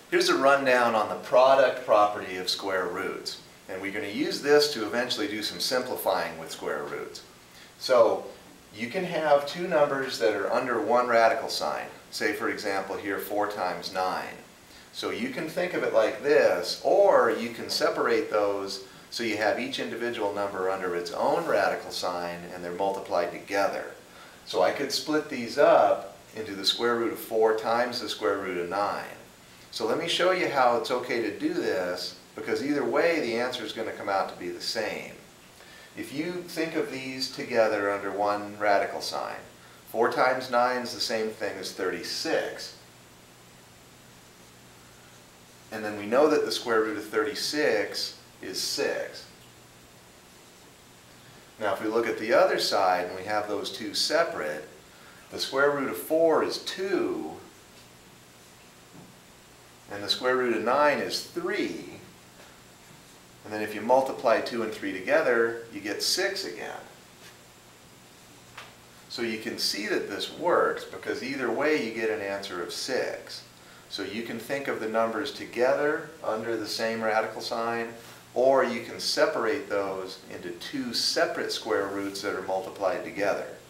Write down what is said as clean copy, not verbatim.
Here's a rundown on the product property of square roots. And we're going to use this to eventually do some simplifying with square roots. So you can have two numbers that are under one radical sign. Say for example here 4 times 9. So you can think of it like this, or you can separate those so you have each individual number under its own radical sign and they're multiplied together. So I could split these up into the square root of 4 times the square root of 9. So let me show you how it's okay to do this, because either way the answer is going to come out to be the same. If you think of these together under one radical sign, 4 times 9 is the same thing as 36. And then we know that the square root of 36 is 6. Now if we look at the other side and we have those two separate, the square root of 4 is 2, and the square root of 9 is 3. And then if you multiply 2 and 3 together, you get 6 again. So you can see that this works because either way you get an answer of 6. So you can think of the numbers together under the same radical sign, or you can separate those into two separate square roots that are multiplied together.